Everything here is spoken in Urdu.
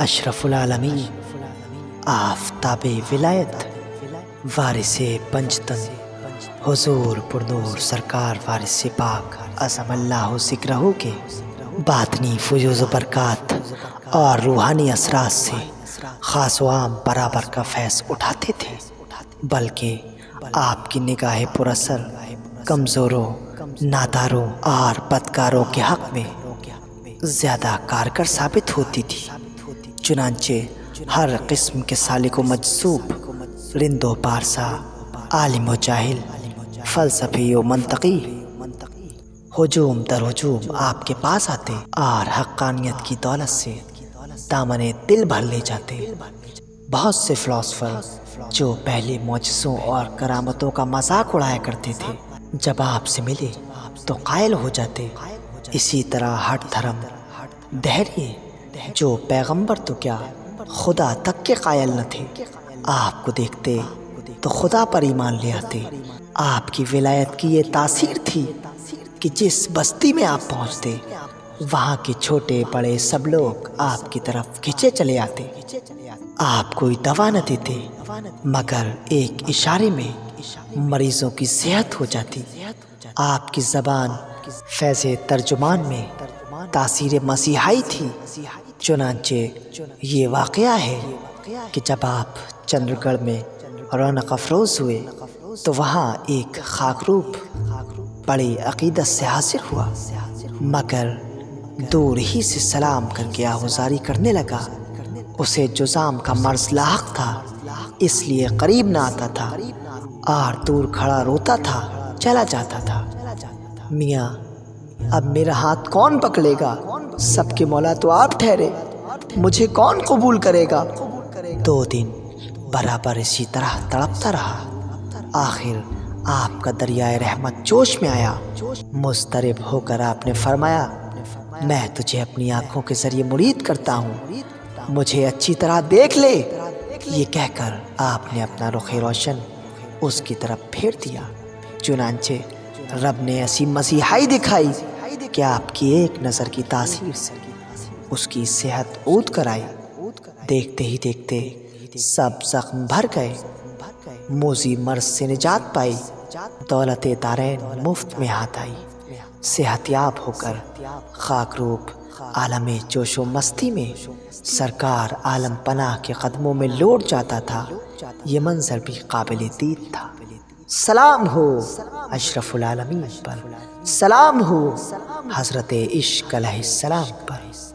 اشرف العالمین آفتاب ولایت وارث پنجتن حضور پرنور سرکار وارث پاک عظم اللہ ذکرہ کے باطنی فیوز و برکات اور روحانی اثرات سے خاص و عام برابر کا فیض اٹھاتے تھے، بلکہ آپ کی نگاہ پر اثر کمزوروں، ناداروں اور بدکاروں کے حق میں زیادہ کارگر ثابت ہوتی تھی۔ چنانچہ ہر قسم کے سالک و مجذوب، رند و پارسا، عالم و جاہل، فلسفی و منطقی ہجوم در ہجوم آپ کے پاس آتے اور حقانیت کی دولت سے دامن دل بھر لے جاتے۔ بہت سے فلاسفر جو پہلے معجزوں اور کرامتوں کا مذاق اڑایا کرتے تھے، جب آپ سے ملے تو قائل ہو جاتے۔ اسی طرح ہٹ دھرم دہریے جو پیغمبر تو کیا خدا تک کے قائل نہ تھے، آپ کو دیکھتے تو خدا پر ایمان لے آتے۔ آپ کی ولایت کی یہ تاثیر تھی کہ جس بستی میں آپ پہنچتے وہاں کے چھوٹے بڑے سب لوگ آپ کی طرف کھینچے چلے آتے۔ آپ کوئی دوا نہ دیتے مگر ایک اشارے میں مریضوں کی صحت ہو جاتی۔ آپ کی زبان فیض ترجمان میں تاثیر مسیحائی تھی۔ چنانچہ یہ واقعہ ہے کہ جب آپ چندر گڑھ میں رونق افروز ہوئے تو وہاں ایک خاکروب بڑی عقیدت سے حاضر ہوا، مگر دور ہی سے سلام کر کے آہوزاری کرنے لگا۔ اسے جذام کا مرض لاحق تھا، اس لیے قریب نہ آتا تھا اور دور کھڑا روتا تھا، چلا جاتا تھا۔ میاں اب میرا ہاتھ کون پکڑے گا؟ سب کے مولا تو آپ ٹھہرے، مجھے کون قبول کرے گا؟ 2 دن برابر اسی طرح تڑپتا رہا۔ آخر آپ کا دریائے رحمت جوش میں آیا۔ مضطرب ہو کر آپ نے فرمایا، میں تجھے اپنی آنکھوں کے ذریعے مرید کرتا ہوں، مجھے اچھی طرح دیکھ لے۔ یہ کہہ کر آپ نے اپنا رخ روشن اس کی طرف پھیر دیا۔ چنانچہ رب نے ایسی مسیحائی دکھائی کہ آپ کی ایک نظر کی تاثیر سے اس کی صحت عود کر آئی۔ دیکھتے ہی دیکھتے سب زخم بھر گئے، موذی مرض سے نجات پائی، دولت دارین مفت میں ہاتھ آئی۔ صحت یاب ہو کر خاکروب عالم جوش و مستی میں سرکار عالم پناہ کے قدموں میں لوٹ جاتا تھا۔ یہ منظر بھی قابل دید تھا۔ سلام ہو اشرف العالمین پر، سلام ہو حضرت عشق علیہ السلام پر۔